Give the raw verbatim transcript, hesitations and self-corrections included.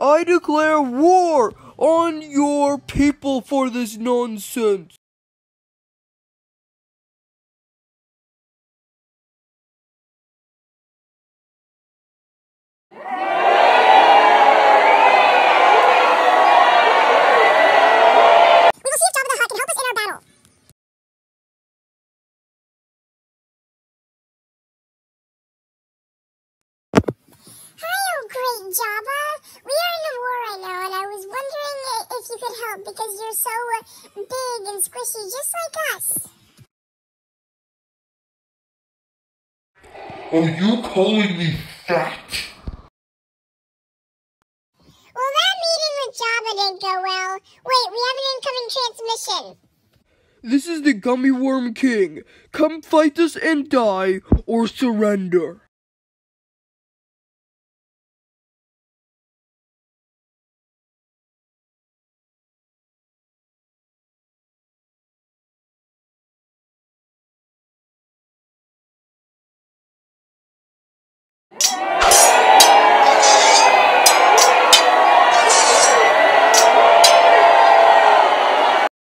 I declare war on your people for this nonsense. Great, Jabba. We are in a war right now, and I was wondering if you could help because you're so uh, big and squishy, just like us. Are you calling me fat? Well, that meeting with Jabba didn't go well. Wait, we have an incoming transmission. This is the Gummy Worm King. Come fight us and die, or surrender.